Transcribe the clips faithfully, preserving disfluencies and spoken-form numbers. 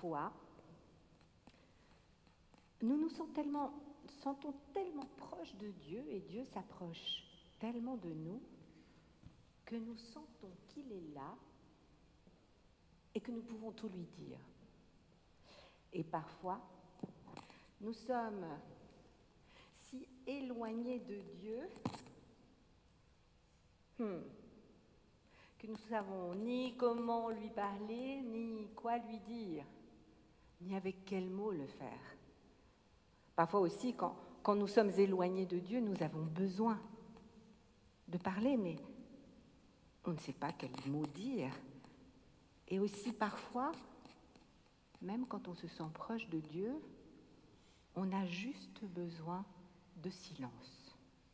parfois, nous nous sentons tellement, sentons tellement proches de Dieu et Dieu s'approche tellement de nous que nous sentons qu'il est là et que nous pouvons tout lui dire. Et parfois, nous sommes si éloignés de Dieu hmm, que nous ne savons ni comment lui parler, ni quoi lui dire, ni avec quels mots le faire. Parfois aussi, quand, quand nous sommes éloignés de Dieu, nous avons besoin de parler, mais on ne sait pas quels mots dire. Et aussi parfois, même quand on se sent proche de Dieu, on a juste besoin de silence.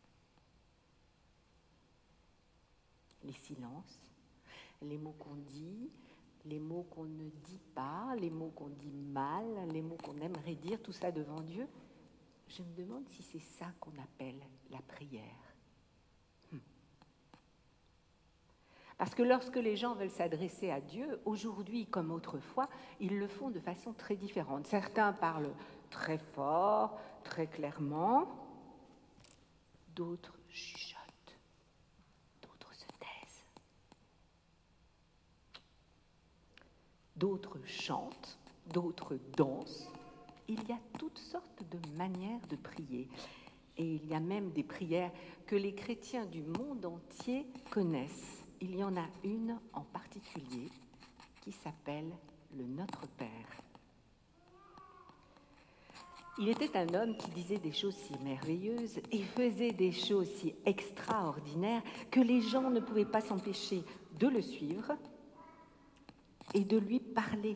Les silences, les mots qu'on dit, les mots qu'on ne dit pas, les mots qu'on dit mal, les mots qu'on aimerait dire, tout ça devant Dieu. Je me demande si c'est ça qu'on appelle la prière. Hmm. Parce que lorsque les gens veulent s'adresser à Dieu, aujourd'hui comme autrefois, ils le font de façon très différente. Certains parlent très fort, très clairement, d'autres chuchotent, d'autres se taisent, d'autres chantent, d'autres dansent. Il y a toutes sortes de manières de prier. Et il y a même des prières que les chrétiens du monde entier connaissent. Il y en a une en particulier qui s'appelle le Notre Père. Il était un homme qui disait des choses si merveilleuses et faisait des choses si extraordinaires que les gens ne pouvaient pas s'empêcher de le suivre et de lui parler.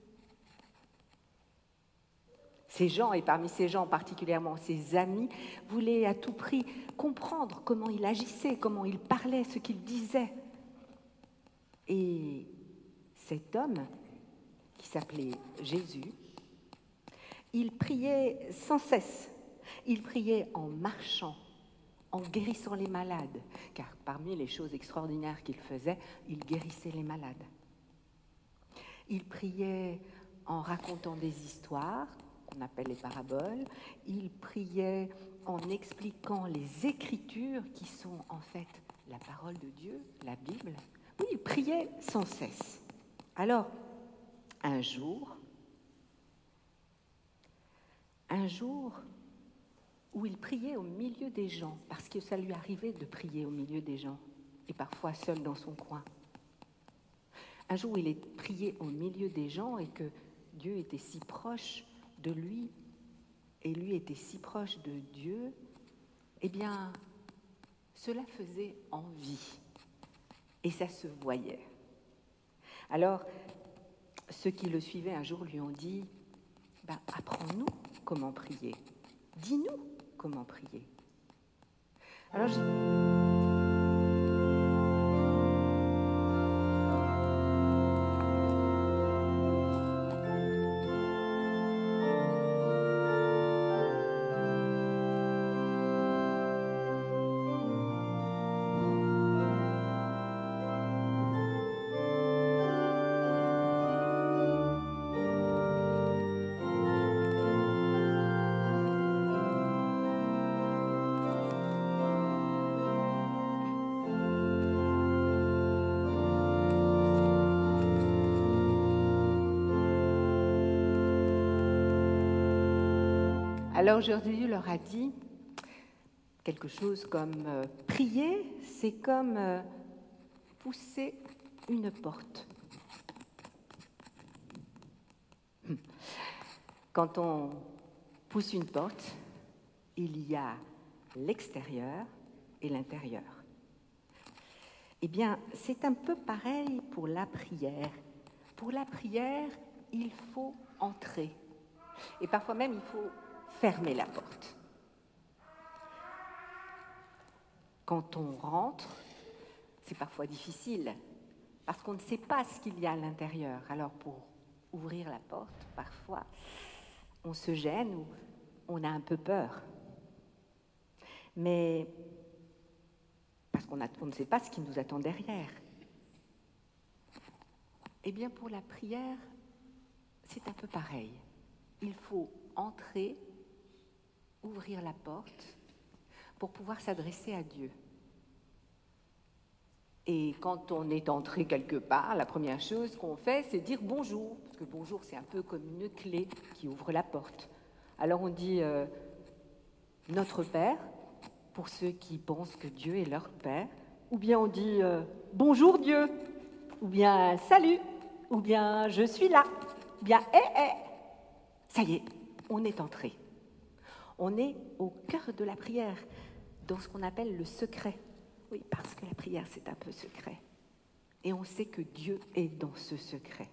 Ces gens, et parmi ces gens particulièrement ses amis, voulaient à tout prix comprendre comment il agissait, comment il parlait, ce qu'il disait. Et cet homme, qui s'appelait Jésus, il priait sans cesse. Il priait en marchant, en guérissant les malades, car parmi les choses extraordinaires qu'il faisait, il guérissait les malades. Il priait en racontant des histoires, qu'on appelle les paraboles. Il priait en expliquant les Écritures, qui sont en fait la parole de Dieu, la Bible. Oui, il priait sans cesse. Alors, un jour, un jour où il priait au milieu des gens, parce que ça lui arrivait de prier au milieu des gens, et parfois seul dans son coin. Un jour où il est prié au milieu des gens et que Dieu était si proche de lui, et lui était si proche de Dieu, eh bien, cela faisait envie, et ça se voyait. Alors, ceux qui le suivaient un jour lui ont dit, ben, « Apprends-nous comment prier, dis-nous comment prier. » Alors, j'ai... Alors aujourd'hui, il leur a dit quelque chose comme euh, prier, c'est comme euh, pousser une porte. Quand on pousse une porte, il y a l'extérieur et l'intérieur. Eh bien, c'est un peu pareil pour la prière. Pour la prière, il faut entrer. Et parfois même, il faut fermer la porte. Quand on rentre, c'est parfois difficile, parce qu'on ne sait pas ce qu'il y a à l'intérieur. Alors, pour ouvrir la porte, parfois, on se gêne ou on a un peu peur. Mais parce qu'on a, on ne sait pas ce qui nous attend derrière. Eh bien, pour la prière, c'est un peu pareil. Il faut entrer, ouvrir la porte pour pouvoir s'adresser à Dieu. Et quand on est entré quelque part, la première chose qu'on fait, c'est dire bonjour. Parce que bonjour, c'est un peu comme une clé qui ouvre la porte. Alors on dit euh, notre Père, pour ceux qui pensent que Dieu est leur Père. Ou bien on dit euh, bonjour Dieu. Ou bien salut. Ou bien je suis là. Ou bien hé hé. Ça y est, on est entré. On est au cœur de la prière, dans ce qu'on appelle le secret. Oui, parce que la prière, c'est un peu secret. Et on sait que Dieu est dans ce secret.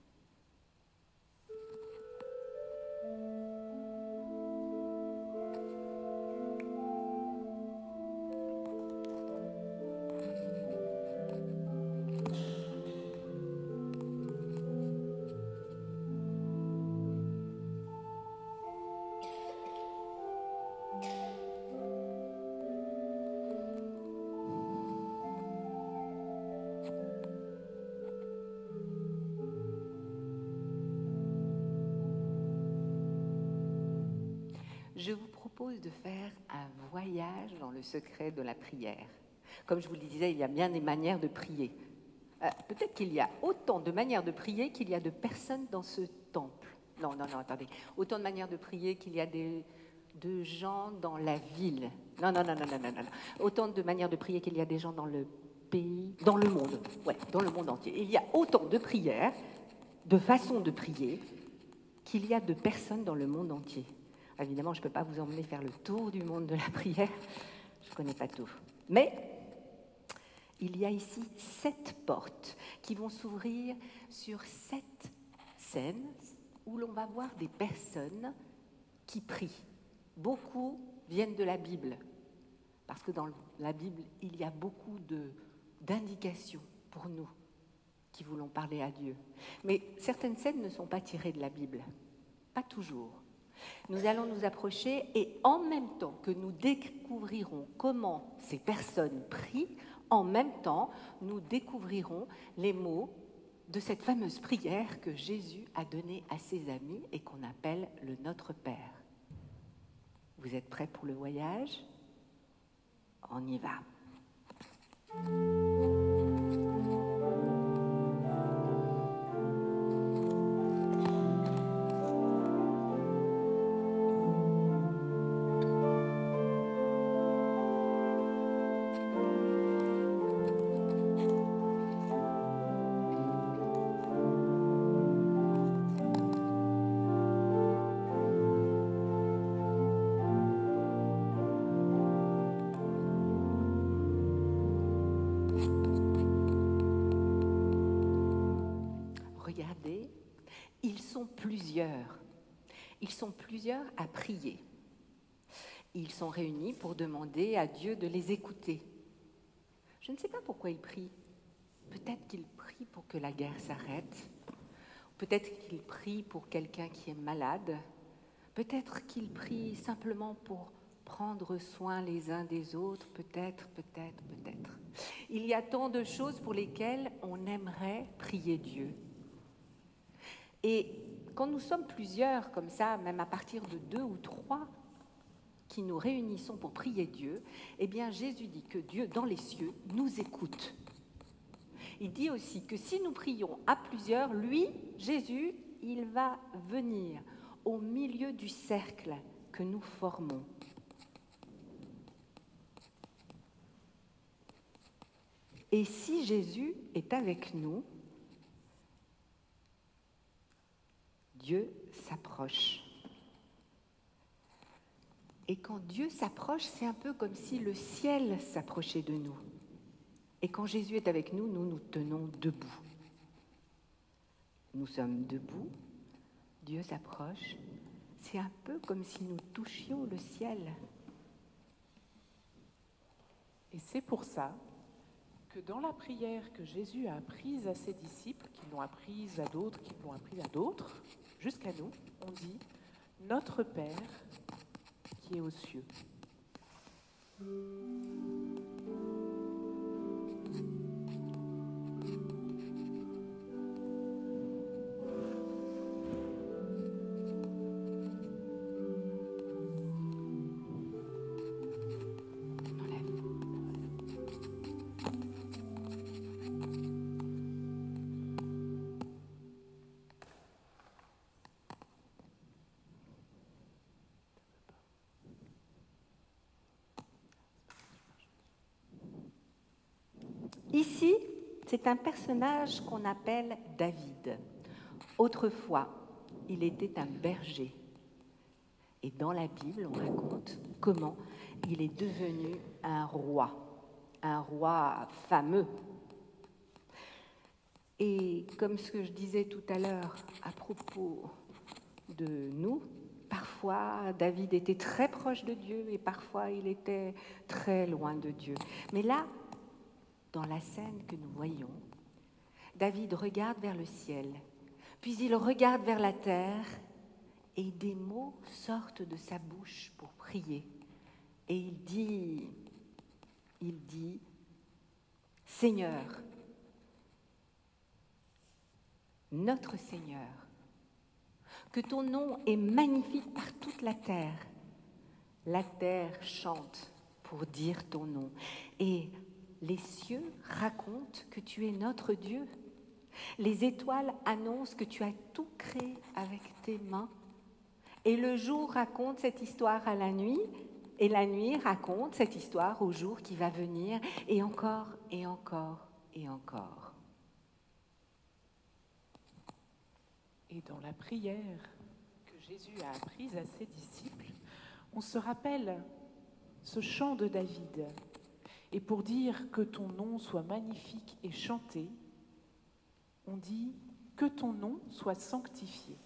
Je vous propose de faire un voyage dans le secret de la prière. Comme je vous le disais, il y a bien des manières de prier. Euh, peut-être qu'il y a autant de manières de prier qu'il y a de personnes dans ce temple. Non, non, non, attendez. Autant de manières de prier qu'il y a des, de gens dans la ville. Non, non, non, non, non, non, non. Autant de manières de prier qu'il y a des gens dans le pays, dans le monde. Ouais, dans le monde entier. Il y a autant de prières, de façons de prier, qu'il y a de personnes dans le monde entier. Évidemment, je ne peux pas vous emmener faire le tour du monde de la prière, je ne connais pas tout. Mais il y a ici sept portes qui vont s'ouvrir sur sept scènes où l'on va voir des personnes qui prient. Beaucoup viennent de la Bible, parce que dans la Bible, il y a beaucoup de, d'indications pour nous qui voulons parler à Dieu. Mais certaines scènes ne sont pas tirées de la Bible, pas toujours. Nous allons nous approcher et en même temps que nous découvrirons comment ces personnes prient, en même temps, nous découvrirons les mots de cette fameuse prière que Jésus a donnée à ses amis et qu'on appelle le Notre Père. Vous êtes prêts pour le voyage ? On y va. Regardez, ils sont plusieurs. Ils sont plusieurs à prier. Ils sont réunis pour demander à Dieu de les écouter. Je ne sais pas pourquoi ils prient. Peut-être qu'ils prient pour que la guerre s'arrête. Peut-être qu'ils prient pour quelqu'un qui est malade. Peut-être qu'ils prient simplement pour prendre soin les uns des autres. Peut-être, peut-être, peut-être. Il y a tant de choses pour lesquelles on aimerait prier Dieu. Et quand nous sommes plusieurs comme ça, même à partir de deux ou trois, qui nous réunissons pour prier Dieu, eh bien Jésus dit que Dieu, dans les cieux, nous écoute. Il dit aussi que si nous prions à plusieurs, lui, Jésus, il va venir au milieu du cercle que nous formons. Et si Jésus est avec nous, Dieu s'approche. Et quand Dieu s'approche, c'est un peu comme si le ciel s'approchait de nous. Et quand Jésus est avec nous, nous nous tenons debout. Nous sommes debout, Dieu s'approche. C'est un peu comme si nous touchions le ciel. Et c'est pour ça que dans la prière que Jésus a apprise à ses disciples, qui l'ont apprise à d'autres, qui l'ont apprise à d'autres, jusqu'à nous, on dit « Notre Père qui est aux cieux ». c'est un personnage qu'on appelle David. Autrefois, il était un berger. Et dans la Bible, on raconte comment il est devenu un roi, un roi fameux. Et comme ce que je disais tout à l'heure à propos de nous, parfois David était très proche de Dieu et parfois il était très loin de Dieu. Mais là, dans la scène que nous voyons, David regarde vers le ciel, puis il regarde vers la terre et des mots sortent de sa bouche pour prier. Et il dit, il dit, « Seigneur, notre Seigneur, que ton nom est magnifique par toute la terre. La terre chante pour dire ton nom. Et les cieux racontent que tu es notre Dieu. Les étoiles annoncent que tu as tout créé avec tes mains. Et le jour raconte cette histoire à la nuit, et la nuit raconte cette histoire au jour qui va venir, et encore, et encore, et encore. » Et dans la prière que Jésus a apprise à ses disciples, on se rappelle ce chant de David. Et pour dire que ton nom soit magnifique et chanté, on dit que ton nom soit sanctifié.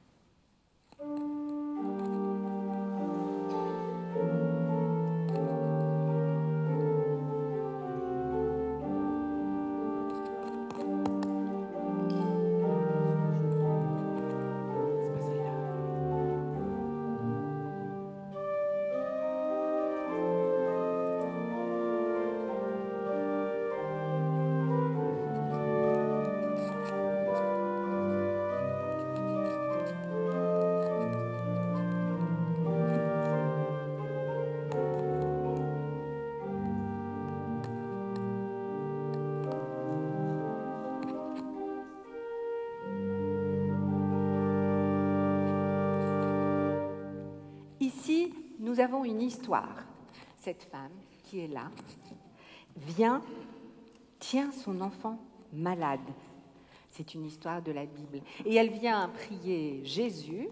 Ici, nous avons une histoire. Cette femme qui est là vient, tient son enfant malade. C'est une histoire de la Bible. Et elle vient prier Jésus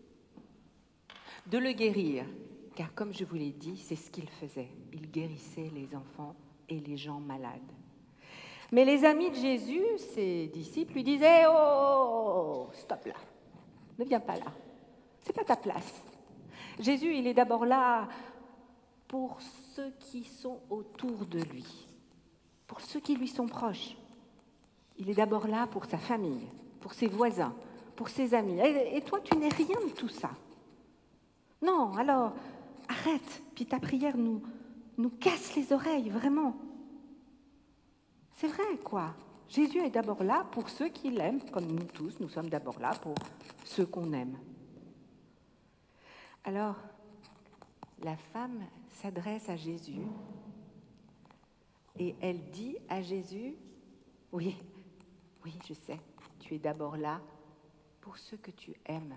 de le guérir. Car comme je vous l'ai dit, c'est ce qu'il faisait. Il guérissait les enfants et les gens malades. Mais les amis de Jésus, ses disciples, lui disaient « Oh, stop là, ne viens pas là, c'est pas ta place. » Jésus, il est d'abord là pour ceux qui sont autour de lui, pour ceux qui lui sont proches. Il est d'abord là pour sa famille, pour ses voisins, pour ses amis. Et, et toi, tu n'es rien de tout ça. Non, alors, arrête, puis ta prière nous, nous casse les oreilles, vraiment. C'est vrai, quoi. Jésus est d'abord là pour ceux qui l'aiment, comme nous tous, nous sommes d'abord là pour ceux qu'on aime. Alors, la femme s'adresse à Jésus et elle dit à Jésus, « Oui, oui, je sais, tu es d'abord là pour ceux que tu aimes.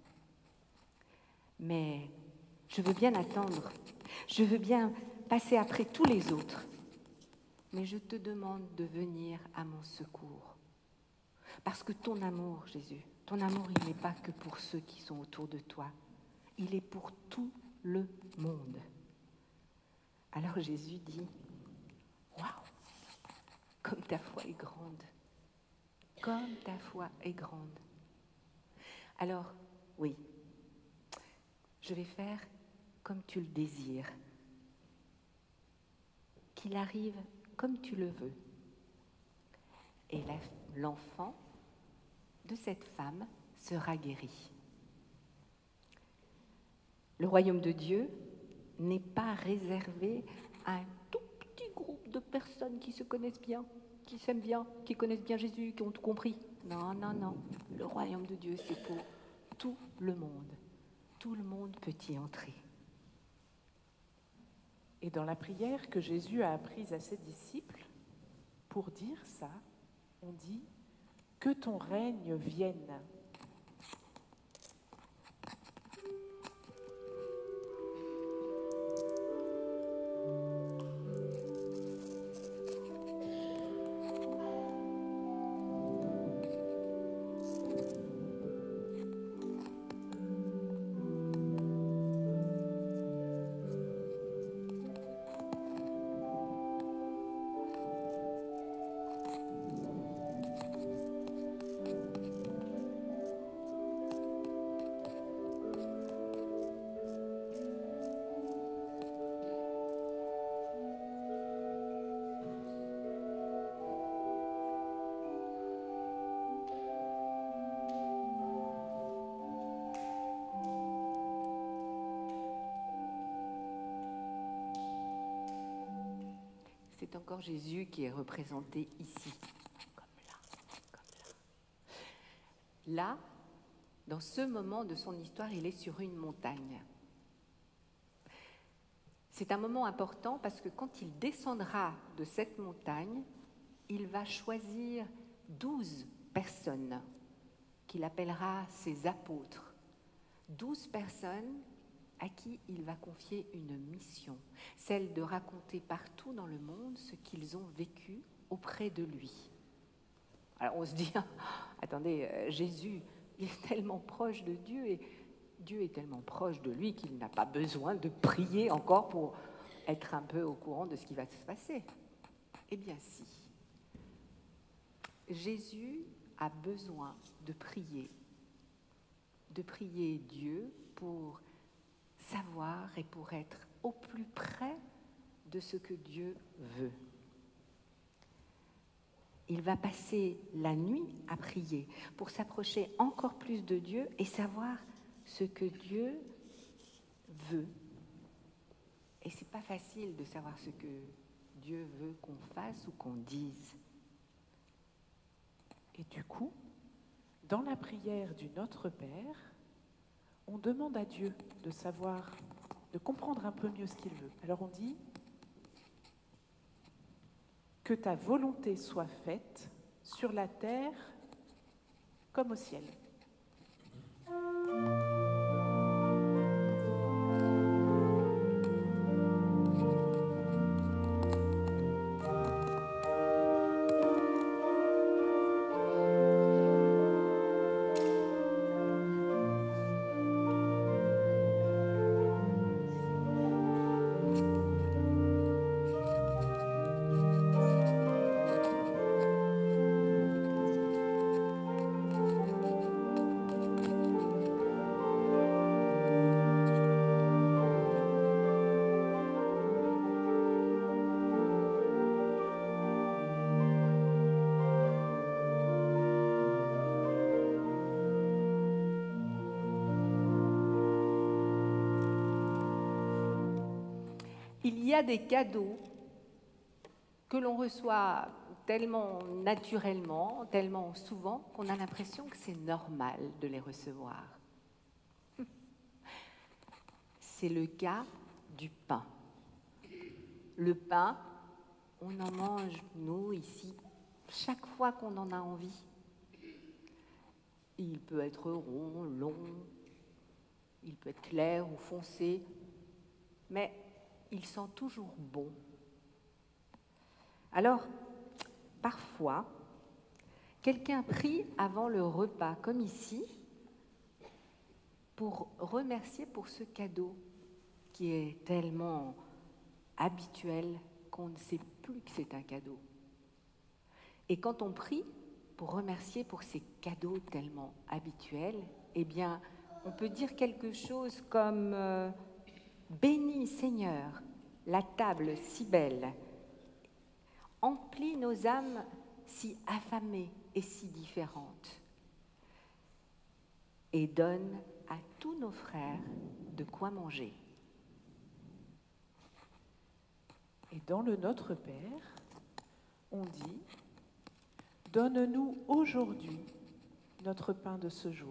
Mais je veux bien attendre, je veux bien passer après tous les autres, mais je te demande de venir à mon secours. Parce que ton amour, Jésus, ton amour, il n'est pas que pour ceux qui sont autour de toi. Il est pour tout le monde. » Alors Jésus dit, « Waouh, comme ta foi est grande, comme ta foi est grande. » Alors, oui, je vais faire comme tu le désires, qu'il arrive comme tu le veux. Et la, l'enfant de cette femme sera guéri. Le royaume de Dieu n'est pas réservé à un tout petit groupe de personnes qui se connaissent bien, qui s'aiment bien, qui connaissent bien Jésus, qui ont tout compris. Non, non, non. Le royaume de Dieu, c'est pour tout le monde. Tout le monde peut y entrer. Et dans la prière que Jésus a apprise à ses disciples, pour dire ça, on dit « Que ton règne vienne ». c'est encore Jésus qui est représenté ici, comme là, comme là. Là, dans ce moment de son histoire, il est sur une montagne. C'est un moment important parce que quand il descendra de cette montagne, il va choisir douze personnes qu'il appellera ses apôtres. Douze personnes à qui il va confier une mission, celle de raconter partout dans le monde ce qu'ils ont vécu auprès de lui. Alors on se dit, attendez, euh, Jésus, il est tellement proche de Dieu et Dieu est tellement proche de lui qu'il n'a pas besoin de prier encore pour être un peu au courant de ce qui va se passer. Eh bien si. Jésus a besoin de prier, de prier Dieu pour savoir et pour être au plus près de ce que Dieu veut. Il va passer la nuit à prier pour s'approcher encore plus de Dieu et savoir ce que Dieu veut. Et c'est pas facile de savoir ce que Dieu veut qu'on fasse ou qu'on dise. Et du coup, dans la prière du Notre Père, on demande à Dieu de savoir, de comprendre un peu mieux ce qu'il veut. Alors on dit « Que ta volonté soit faite sur la terre comme au ciel ». Il y a des cadeaux que l'on reçoit tellement naturellement, tellement souvent, qu'on a l'impression que c'est normal de les recevoir. C'est le cas du pain. Le pain, on en mange, nous, ici, chaque fois qu'on en a envie. Il peut être rond, long, il peut être clair ou foncé, mais il sent toujours bon. Alors, parfois, quelqu'un prie avant le repas, comme ici, pour remercier pour ce cadeau qui est tellement habituel qu'on ne sait plus que c'est un cadeau. Et quand on prie pour remercier pour ces cadeaux tellement habituels, eh bien, on peut dire quelque chose comme euh, « Bénis Seigneur, la table si belle, emplis nos âmes si affamées et si différentes, et donne à tous nos frères de quoi manger. » Et dans le Notre Père, on dit « Donne-nous aujourd'hui notre pain de ce jour. »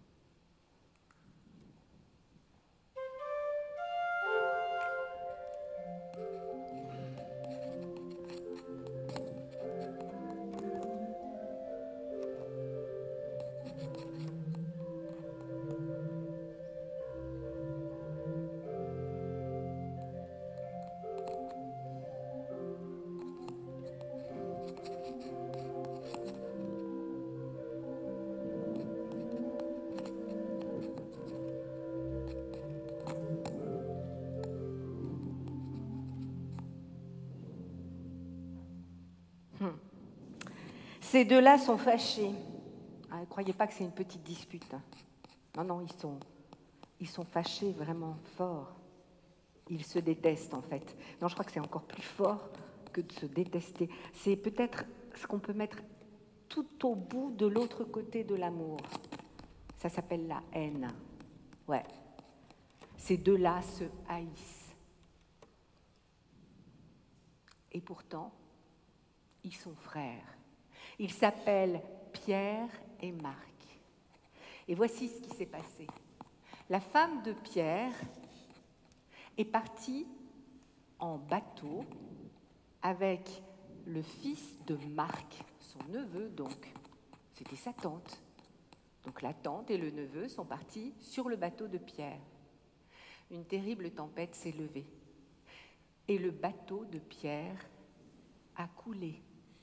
Ces deux-là sont fâchés. Ah, ne croyez pas que c'est une petite dispute. Non, non, ils sont, ils sont fâchés vraiment fort. Ils se détestent en fait. Non, je crois que c'est encore plus fort que de se détester. C'est peut-être ce qu'on peut mettre tout au bout de l'autre côté de l'amour. Ça s'appelle la haine. Ouais. Ces deux-là se haïssent. Et pourtant, ils sont frères. Ils s'appellent Pierre et Marc. Et voici ce qui s'est passé. La femme de Pierre est partie en bateau avec le fils de Marc, son neveu donc. C'était sa tante. Donc la tante et le neveu sont partis sur le bateau de Pierre. Une terrible tempête s'est levée. Et le bateau de Pierre a coulé.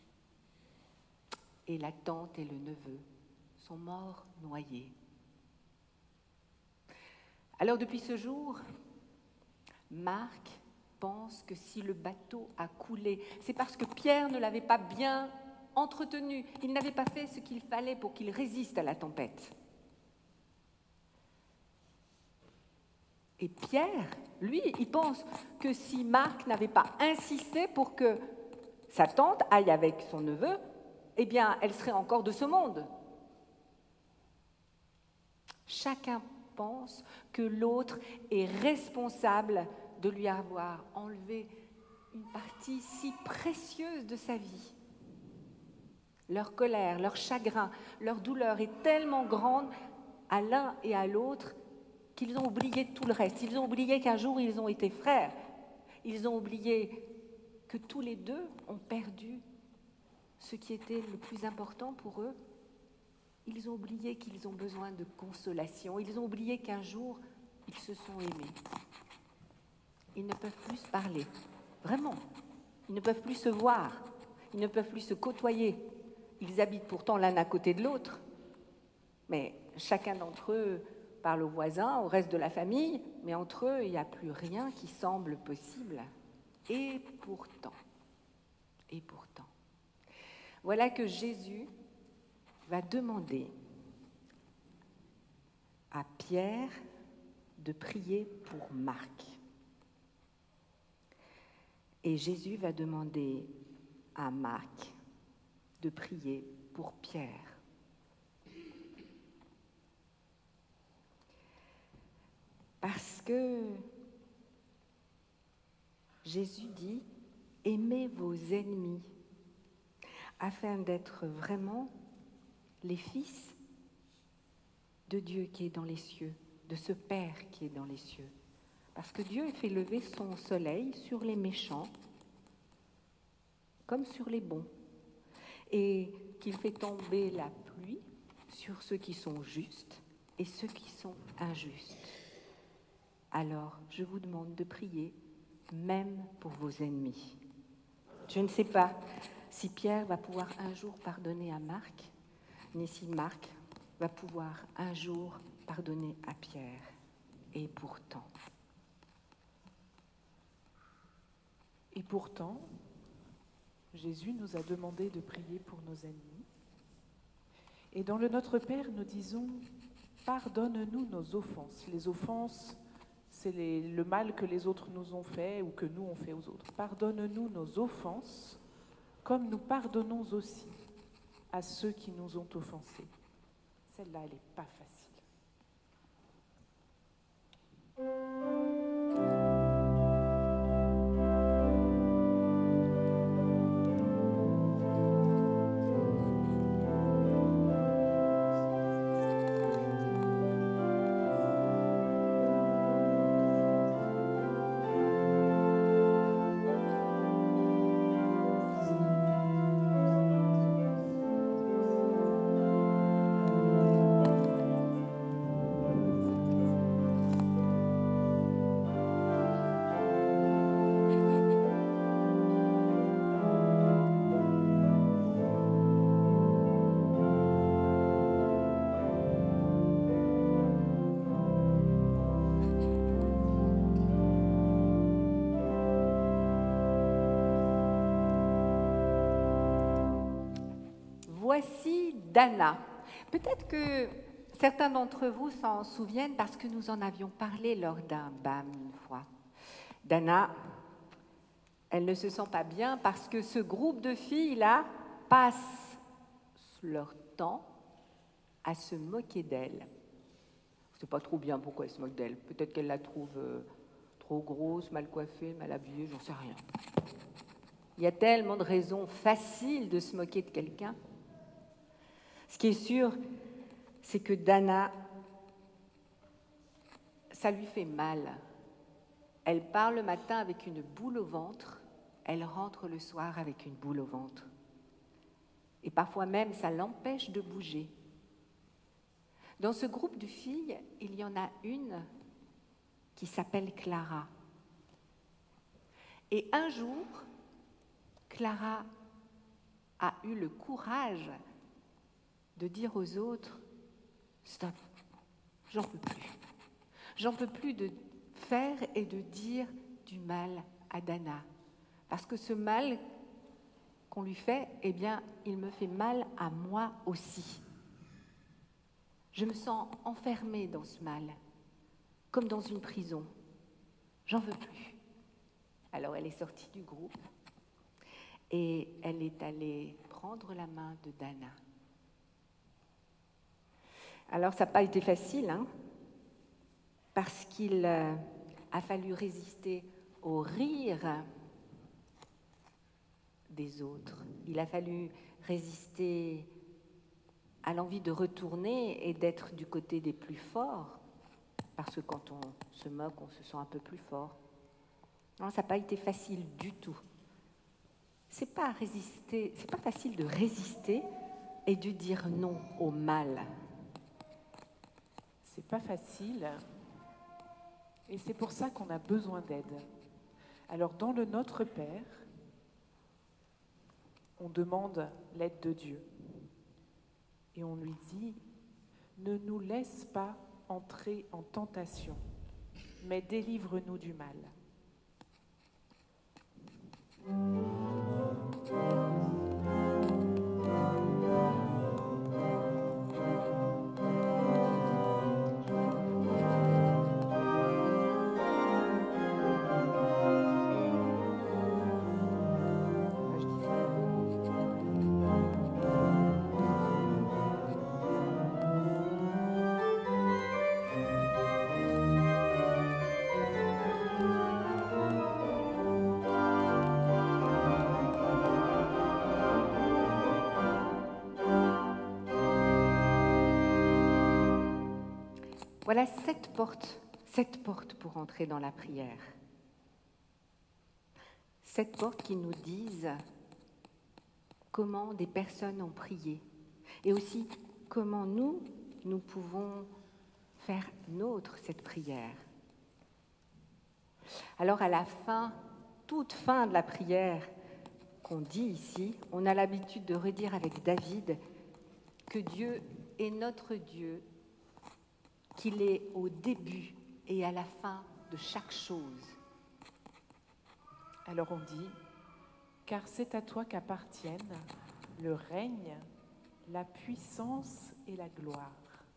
Et la tante et le neveu sont morts noyés. Alors depuis ce jour, Marc pense que si le bateau a coulé, c'est parce que Pierre ne l'avait pas bien entretenu. Il n'avait pas fait ce qu'il fallait pour qu'il résiste à la tempête. Et Pierre, lui, il pense que si Marc n'avait pas insisté pour que sa tante aille avec son neveu, eh bien, elle serait encore de ce monde. Chacun pense que l'autre est responsable de lui avoir enlevé une partie si précieuse de sa vie. Leur colère, leur chagrin, leur douleur est tellement grande à l'un et à l'autre qu'ils ont oublié tout le reste. Ils ont oublié qu'un jour ils ont été frères. Ils ont oublié que tous les deux ont perdu ce qui était le plus important pour eux. Ils ont oublié qu'ils ont besoin de consolation. Ils ont oublié qu'un jour, ils se sont aimés. Ils ne peuvent plus se parler, vraiment. Ils ne peuvent plus se voir. Ils ne peuvent plus se côtoyer. Ils habitent pourtant l'un à côté de l'autre. Mais chacun d'entre eux parle aux voisins, au reste de la famille. Mais entre eux, il n'y a plus rien qui semble possible. Et pourtant, et pourtant, voilà que Jésus va demander à Pierre de prier pour Marc. Et Jésus va demander à Marc de prier pour Pierre. Parce que Jésus dit « Aimez vos ennemis » afin d'être vraiment les fils de Dieu qui est dans les cieux, de ce Père qui est dans les cieux. Parce que Dieu fait lever son soleil sur les méchants comme sur les bons, et qu'il fait tomber la pluie sur ceux qui sont justes et ceux qui sont injustes. Alors, je vous demande de prier même pour vos ennemis. Je ne sais pas si Pierre va pouvoir un jour pardonner à Marc, ni si Marc va pouvoir un jour pardonner à Pierre. Et pourtant. Et pourtant, Jésus nous a demandé de prier pour nos ennemis. Et dans le Notre Père, nous disons « Pardonne-nous nos offenses ». Les offenses, c'est les, le mal que les autres nous ont fait ou que nous on fait aux autres. Pardonne-nous nos offenses, comme nous pardonnons aussi à ceux qui nous ont offensés. Celle-là, elle n'est pas facile. Voici Dana. Peut-être que certains d'entre vous s'en souviennent parce que nous en avions parlé lors d'un B A M une fois. Dana, elle ne se sent pas bien parce que ce groupe de filles-là passent leur temps à se moquer d'elle. Je ne sais pas trop bien pourquoi elle se moque d'elle. Peut-être qu'elle la trouve euh, trop grosse, mal coiffée, mal habillée, j'en sais rien. Il y a tellement de raisons faciles de se moquer de quelqu'un. Ce qui est sûr, c'est que Dana, ça lui fait mal. Elle part le matin avec une boule au ventre, elle rentre le soir avec une boule au ventre. Et parfois même, ça l'empêche de bouger. Dans ce groupe de filles, il y en a une qui s'appelle Clara. Et un jour, Clara a eu le courage de dire aux autres « Stop, j'en peux plus. J'en peux plus de faire et de dire du mal à Dana. Parce que ce mal qu'on lui fait, eh bien, il me fait mal à moi aussi. Je me sens enfermée dans ce mal, comme dans une prison. J'en veux plus. » Alors elle est sortie du groupe et elle est allée prendre la main de Dana. Alors ça n'a pas été facile, hein, parce qu'il euh, a fallu résister au rire des autres. Il a fallu résister à l'envie de retourner et d'être du côté des plus forts, parce que quand on se moque, on se sent un peu plus fort. Non, ça n'a pas été facile du tout. C'est pas résister, c'est pas facile de résister et de dire non au mal. C'est pas facile, et c'est pour ça qu'on a besoin d'aide. Alors dans le Notre Père, on demande l'aide de Dieu. Et on lui dit, ne nous laisse pas entrer en tentation, mais délivre-nous du mal. Voilà sept portes, sept portes pour entrer dans la prière. Sept portes qui nous disent comment des personnes ont prié et aussi comment nous, nous pouvons faire nôtre cette prière. Alors à la fin, toute fin de la prière qu'on dit ici, on a l'habitude de redire avec David que Dieu est notre Dieu, qu'il est au début et à la fin de chaque chose. Alors on dit, car c'est à toi qu'appartiennent le règne, la puissance et la gloire.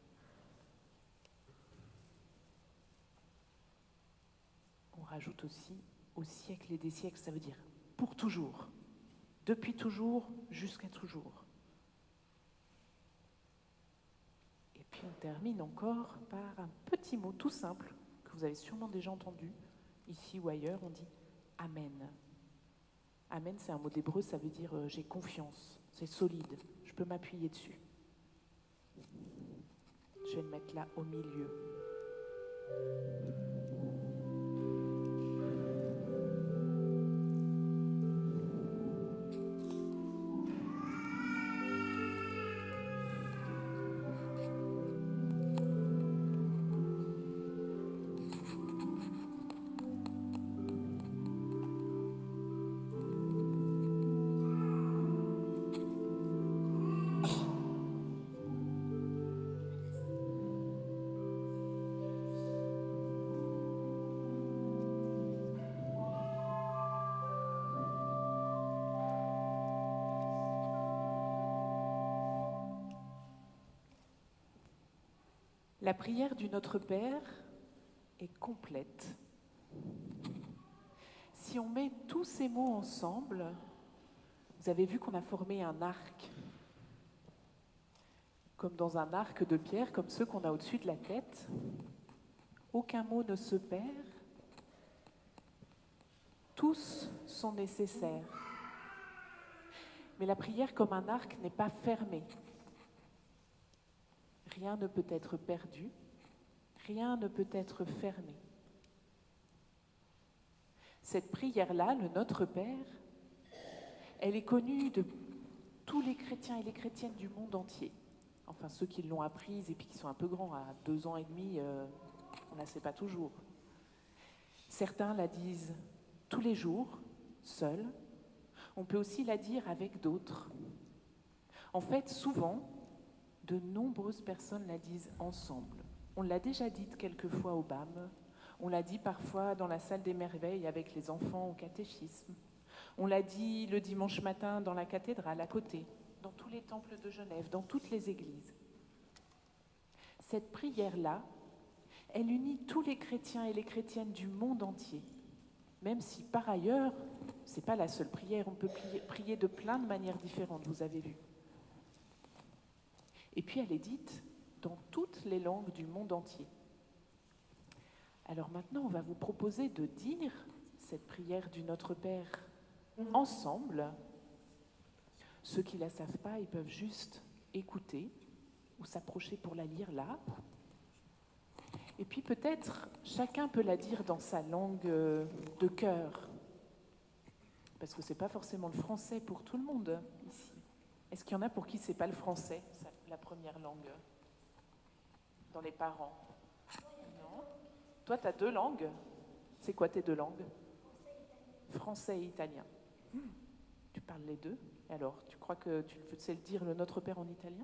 On rajoute aussi au siècle et des siècles, ça veut dire pour toujours, depuis toujours jusqu'à toujours. Et puis on termine encore par un petit mot tout simple que vous avez sûrement déjà entendu ici ou ailleurs, on dit Amen. Amen, c'est un mot d'hébreu, ça veut dire euh, j'ai confiance, c'est solide, je peux m'appuyer dessus. Je vais le mettre là au milieu. La prière du Notre Père est complète. Si on met tous ces mots ensemble, vous avez vu qu'on a formé un arc, comme dans un arc de pierre, comme ceux qu'on a au-dessus de la tête. Aucun mot ne se perd. Tous sont nécessaires. Mais la prière, comme un arc, n'est pas fermée. Rien ne peut être perdu, rien ne peut être fermé. Cette prière-là, le Notre Père, elle est connue de tous les chrétiens et les chrétiennes du monde entier. Enfin, ceux qui l'ont apprise et puis qui sont un peu grands, à deux ans et demi, euh, on ne la sait pas toujours. Certains la disent tous les jours, seuls. On peut aussi la dire avec d'autres. En fait, souvent, de nombreuses personnes la disent ensemble. On l'a déjà dite quelquefois au B A M, on l'a dit parfois dans la salle des merveilles avec les enfants au catéchisme, on l'a dit le dimanche matin dans la cathédrale à côté, dans tous les temples de Genève, dans toutes les églises. Cette prière-là, elle unit tous les chrétiens et les chrétiennes du monde entier, même si par ailleurs, ce n'est pas la seule prière, on peut prier, prier de plein de manières différentes, vous avez vu. Et puis elle est dite dans toutes les langues du monde entier. Alors maintenant, on va vous proposer de dire cette prière du Notre Père ensemble. Ceux qui ne la savent pas, ils peuvent juste écouter ou s'approcher pour la lire là. Et puis peut-être, chacun peut la dire dans sa langue de cœur. Parce que ce n'est pas forcément le français pour tout le monde ici. Est-ce qu'il y en a pour qui ce n'est pas le français, la première langue, dans les parents? Non. Toi, tu as deux langues. C'est quoi tes deux langues? Français et italien. Hmm. Tu parles les deux. Et alors, tu crois que tu sais le dire le Notre Père en italien?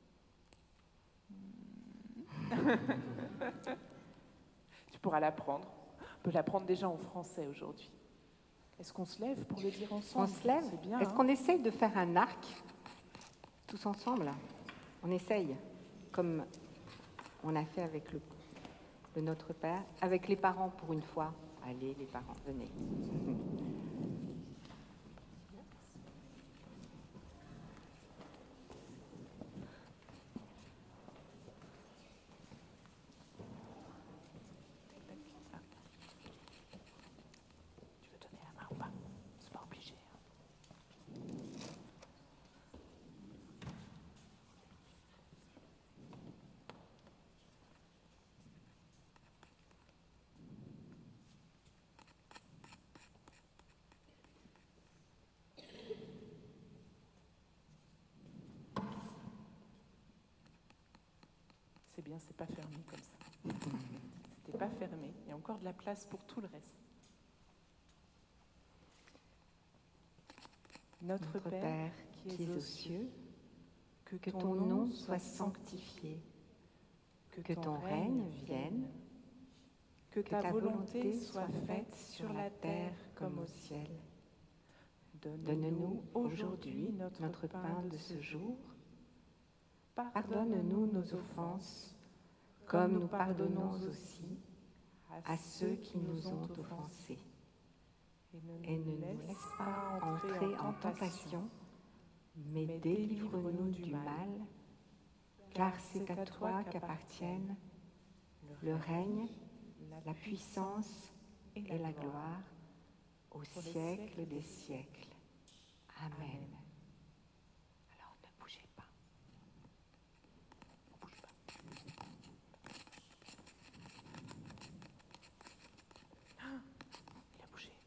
Tu pourras l'apprendre. On peut l'apprendre déjà en français aujourd'hui. Est-ce qu'on se lève pour le dire ensemble? On se lève. C'est bien. Est-ce hein qu'on essaye de faire un arc tous ensemble? On essaye, comme on a fait avec le, le Notre Père, avec les parents pour une fois. Allez, les parents, venez. Tu veux donner la main ou pas? C'est pas obligé. C'est bien, c'est pas fermé comme ça. C'était pas fermé. Il y a encore de la place pour tout le reste. Notre, Notre Père, Père qui es aux cieux, que ton nom soit sanctifié, que ton règne vienne, que que ta volonté soit faite sur la terre comme au ciel. Donne-nous aujourd'hui notre pain de ce jour. Pardonne-nous nos offenses, comme nous pardonnons aussi à ceux qui nous ont offensés. Et ne nous laisse pas entrer en tentation, mais délivre-nous du mal, car c'est à toi qu'appartiennent le règne, la puissance et la gloire au siècle des siècles. Amen. Alors ne bougez pas. On bouge pas. Ah, il a bougé.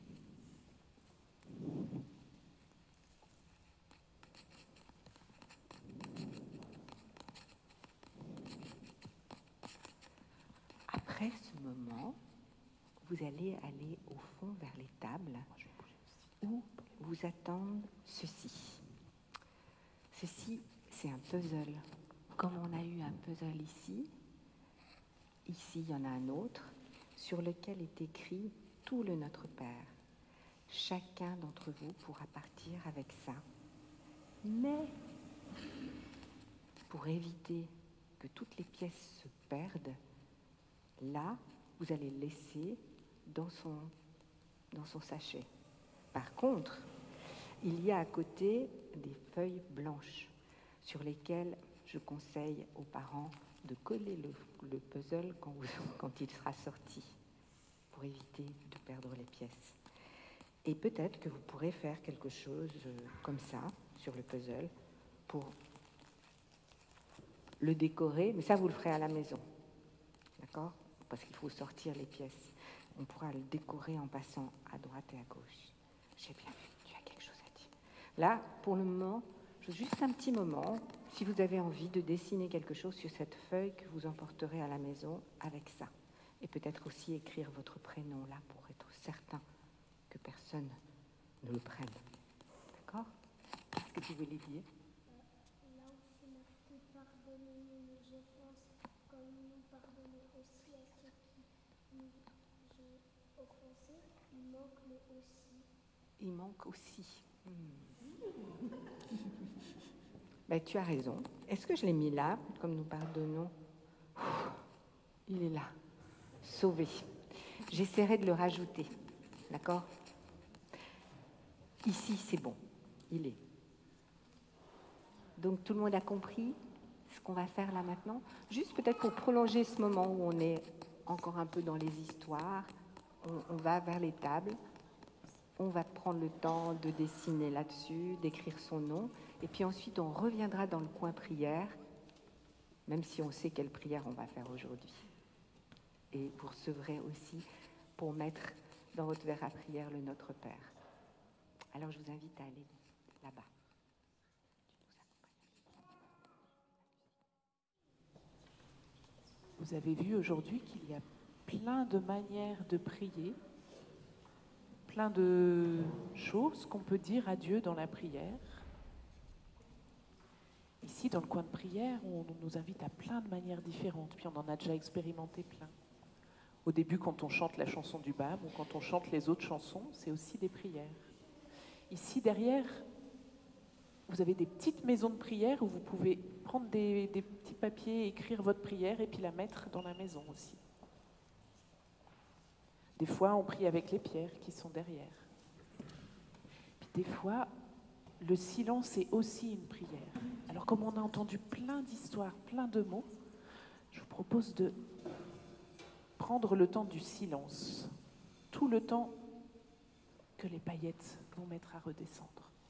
Après ce moment, vous allez aller au fond vers les tables où vous attendent ceci. Ceci, c'est un puzzle. Comme on a eu un puzzle ici, ici il y en a un autre sur lequel est écrit tout le Notre Père. Chacun d'entre vous pourra partir avec ça. Mais pour éviter que toutes les pièces se perdent, là, vous allez le laisser dans son, dans son sachet. Par contre, il y a à côté des feuilles blanches sur lesquelles je conseille aux parents de coller le, le puzzle quand, vous, quand il sera sorti, pour éviter de perdre les pièces. Et peut-être que vous pourrez faire quelque chose comme ça. sur le puzzle pour le décorer, mais ça vous le ferez à la maison, d'accord? Parce qu'il faut sortir les pièces. On pourra le décorer en passant à droite et à gauche. J'ai bien vu, tu as quelque chose à dire. Là, pour le moment, juste un petit moment, si vous avez envie de dessiner quelque chose sur cette feuille que vous emporterez à la maison avec ça. Et peut-être aussi écrire votre prénom là pour être certain que personne ne le prenne. D'accord? Qu'est-ce que tu voulais dire? Là où c'est marqué pardonnez-nous nos offenses, comme nous pardonnons aussi à ceux qui nous ont offensés, il manque le aussi. Il manque aussi. Hmm. Ben, tu as raison. Est-ce que je l'ai mis là, comme nous pardonnons? Il est là. Sauvé. J'essaierai de le rajouter. D'accord? Ici, c'est bon. Il est. Donc, tout le monde a compris ce qu'on va faire là maintenant? Juste peut-être pour prolonger ce moment où on est encore un peu dans les histoires, on, on va vers les tables, on va prendre le temps de dessiner là-dessus, d'écrire son nom, et puis ensuite on reviendra dans le coin prière, même si on sait quelle prière on va faire aujourd'hui. Et pour sevrer aussi, pour mettre dans votre verre à prière le Notre Père. Alors je vous invite à aller là-bas. Vous avez vu aujourd'hui qu'il y a plein de manières de prier, plein de choses qu'on peut dire à Dieu dans la prière. Ici, dans le coin de prière, on nous invite à plein de manières différentes, puis on en a déjà expérimenté plein. Au début, quand on chante la chanson du baptême ou quand on chante les autres chansons, c'est aussi des prières. Ici, derrière, vous avez des petites maisons de prière où vous pouvez prendre des, des petits papiers, écrire votre prière et puis la mettre dans la maison aussi. Des fois, on prie avec les pierres qui sont derrière. Puis des fois, le silence est aussi une prière. Alors comme on a entendu plein d'histoires, plein de mots, je vous propose de prendre le temps du silence, tout le temps que les paillettes vont mettre à redescendre.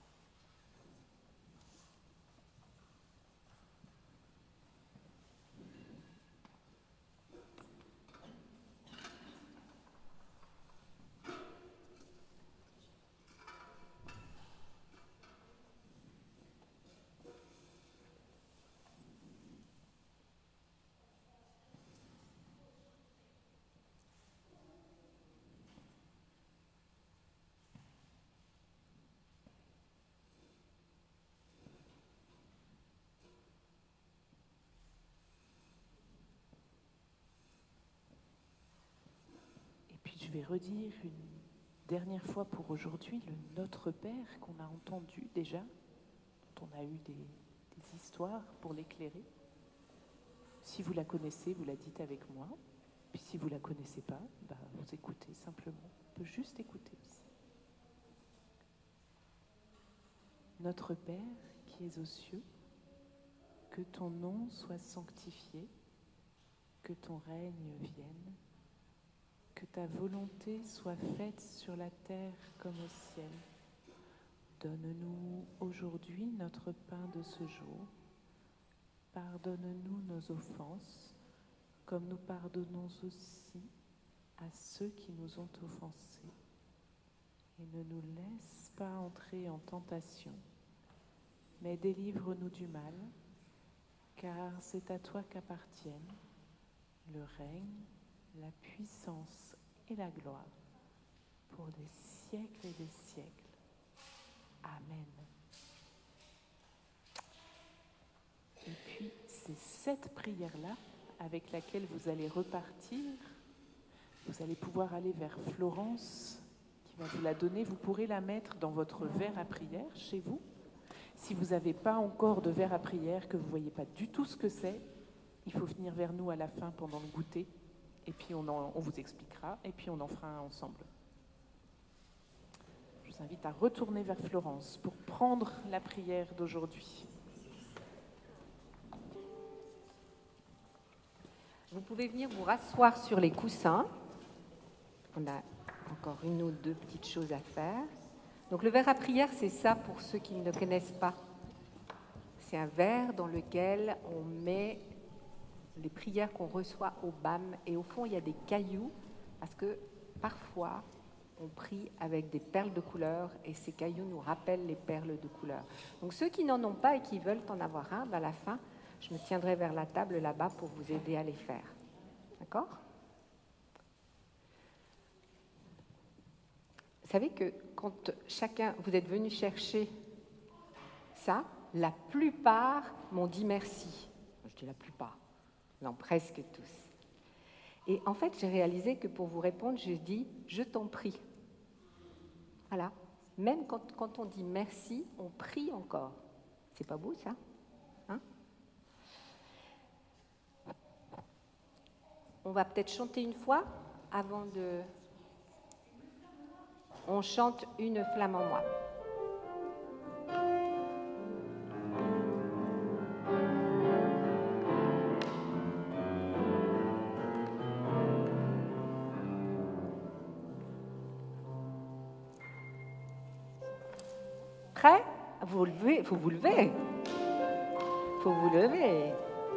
Je vais redire une dernière fois pour aujourd'hui le Notre Père qu'on a entendu déjà, dont on a eu des, des histoires pour l'éclairer. Si vous la connaissez, vous la dites avec moi. Puis si vous ne la connaissez pas, bah, vous écoutez simplement. On peut juste écouter aussi. Notre Père qui es aux cieux, que ton nom soit sanctifié, que ton règne vienne. Que ta volonté soit faite sur la terre comme au ciel. Donne-nous aujourd'hui notre pain de ce jour. Pardonne-nous nos offenses, comme nous pardonnons aussi à ceux qui nous ont offensés. Et ne nous laisse pas entrer en tentation, mais délivre-nous du mal, car c'est à toi qu'appartiennent le règne, la puissance et la gloire pour des siècles et des siècles. Amen. Et puis, c'est cette prière-là avec laquelle vous allez repartir. Vous allez pouvoir aller vers Florence qui va vous la donner. Vous pourrez la mettre dans votre verre à prière chez vous. Si vous n'avez pas encore de verre à prière, que vous ne voyez pas du tout ce que c'est, il faut venir vers nous à la fin pendant le goûter. Et puis on, en, on vous expliquera, et puis on en fera un ensemble. Je vous invite à retourner vers Florence pour prendre la prière d'aujourd'hui. Vous pouvez venir vous rasseoir sur les coussins. On a encore une ou deux petites choses à faire. Donc le verre à prière, c'est ça pour ceux qui ne le connaissent pas. C'est un verre dans lequel on met les prières qu'on reçoit au B A M. Et au fond, il y a des cailloux, parce que parfois, on prie avec des perles de couleur, et ces cailloux nous rappellent les perles de couleur. Donc ceux qui n'en ont pas et qui veulent en avoir un, ben à la fin, je me tiendrai vers la table là-bas pour vous aider à les faire. D'accord ? Vous savez que quand chacun, vous êtes venu chercher ça, la plupart m'ont dit merci. Je dis la plupart, non, presque tous. Et en fait, j'ai réalisé que pour vous répondre, je dis « je t'en prie ». Voilà. Même quand, quand on dit merci, on prie encore. C'est pas beau, ça ? Hein ? On va peut-être chanter une fois avant de... On chante Une flamme en moi. Prêt ? Vous levez, faut vous lever. Faut vous lever.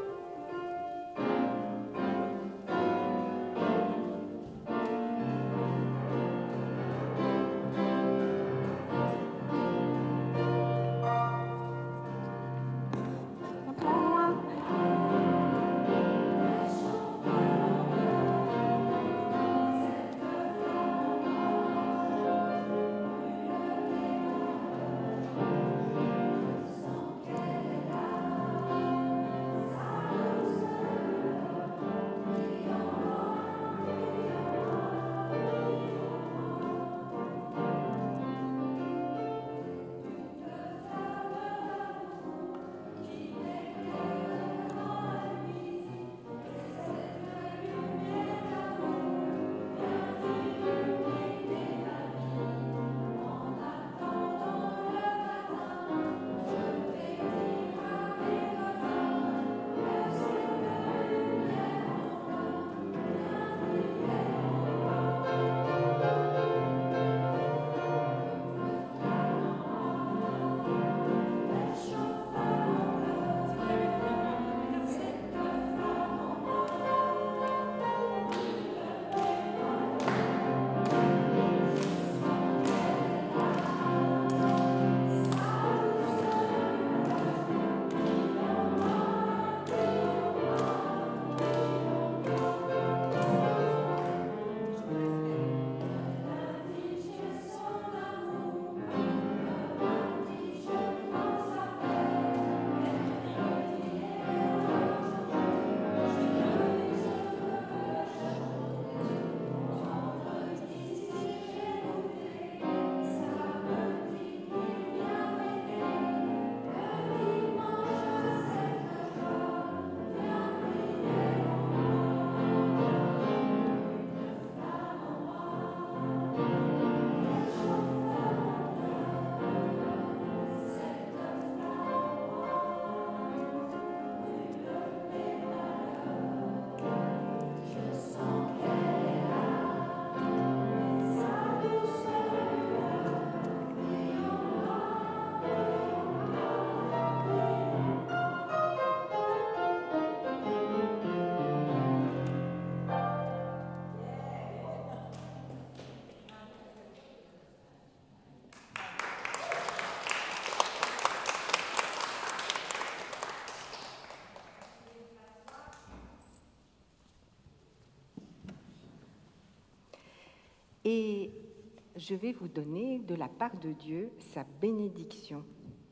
Et je vais vous donner de la part de Dieu sa bénédiction,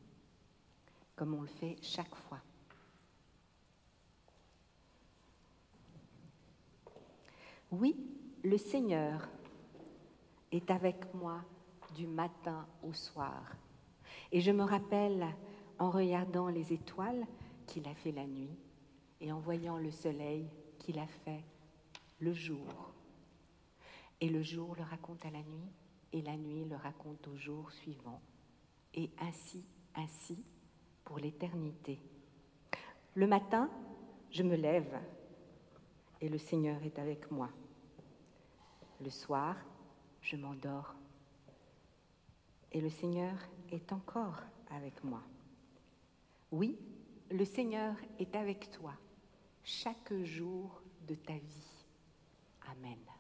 comme on le fait chaque fois. Oui, le Seigneur est avec moi du matin au soir. Et je me rappelle, en regardant les étoiles, qu'il a fait la nuit, et en voyant le soleil, qu'il a fait le jour. Et le jour le raconte à la nuit, et la nuit le raconte au jour suivant. Et ainsi, ainsi, pour l'éternité. Le matin, je me lève, et le Seigneur est avec moi. Le soir, je m'endors, et le Seigneur est encore avec moi. Oui, le Seigneur est avec toi chaque jour de ta vie. Amen.